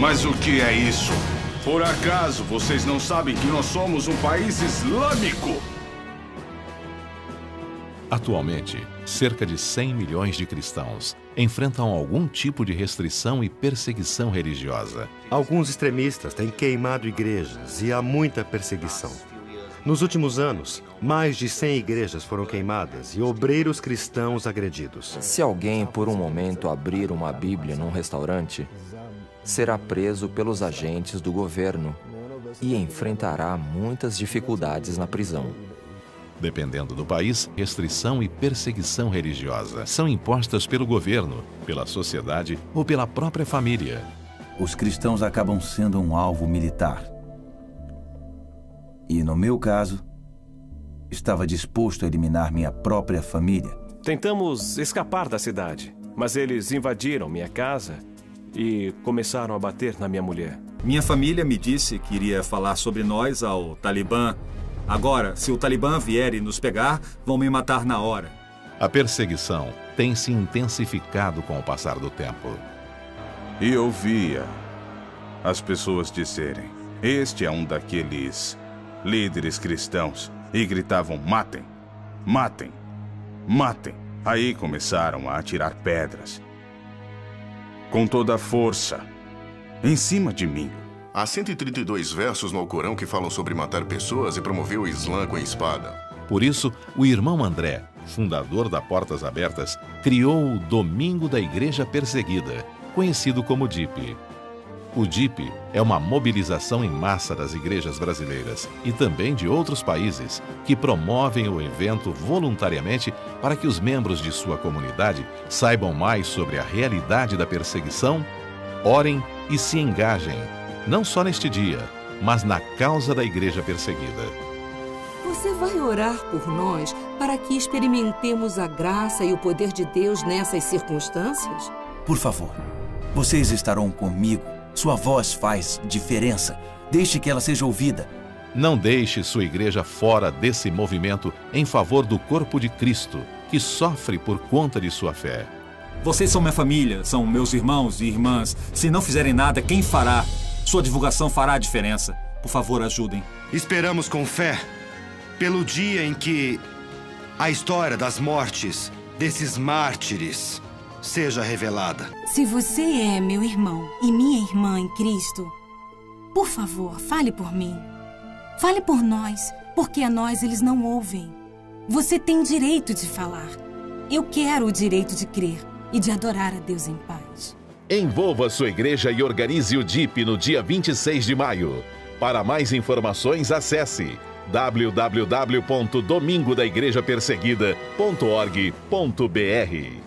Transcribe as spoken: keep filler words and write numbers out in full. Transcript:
Mas o que é isso? Por acaso vocês não sabem que nós somos um país islâmico? Atualmente, cerca de cem milhões de cristãos enfrentam algum tipo de restrição e perseguição religiosa. Alguns extremistas têm queimado igrejas e há muita perseguição. Nos últimos anos, mais de cem igrejas foram queimadas e obreiros cristãos agredidos. Se alguém, por um momento, abrir uma Bíblia num restaurante, será preso pelos agentes do governo e enfrentará muitas dificuldades na prisão. Dependendo do país, restrição e perseguição religiosa são impostas pelo governo, pela sociedade ou pela própria família. Os cristãos acabam sendo um alvo militar. E, no meu caso, estava disposto a eliminar minha própria família. Tentamos escapar da cidade, mas eles invadiram minha casa e começaram a bater na minha mulher. Minha família me disse que iria falar sobre nós ao Talibã. Agora, se o Talibã vier e nos pegar, vão me matar na hora. A perseguição tem se intensificado com o passar do tempo. E ouvia as pessoas dizerem: este é um daqueles líderes cristãos. E gritavam: matem, matem, matem. Aí começaram a atirar pedras com toda a força em cima de mim. Há cento e trinta e dois versos no Alcorão que falam sobre matar pessoas e promover o Islã com a espada. Por isso, o irmão André, fundador da Portas Abertas, criou o Domingo da Igreja Perseguida, conhecido como D I P. O D I P é uma mobilização em massa das igrejas brasileiras e também de outros países que promovem o evento voluntariamente para que os membros de sua comunidade saibam mais sobre a realidade da perseguição, orem e se engajem, não só neste dia, mas na causa da igreja perseguida. Você vai orar por nós para que experimentemos a graça e o poder de Deus nessas circunstâncias? Por favor, vocês estarão comigo. Sua voz faz diferença. Deixe que ela seja ouvida. Não deixe sua igreja fora desse movimento em favor do corpo de Cristo, que sofre por conta de sua fé. Vocês são minha família, são meus irmãos e irmãs. Se não fizerem nada, quem fará? Sua divulgação fará a diferença. Por favor, ajudem. Esperamos com fé pelo dia em que a história das mortes desses mártires seja revelada. Se você é meu irmão e minha irmã em Cristo, por favor, fale por mim. Fale por nós, porque a nós eles não ouvem. Você tem direito de falar. Eu quero o direito de crer e de adorar a Deus em paz. Envolva sua igreja e organize o D I P no dia vinte e seis de maio. Para mais informações, acesse w w w ponto domingo da igreja perseguida ponto org ponto b r.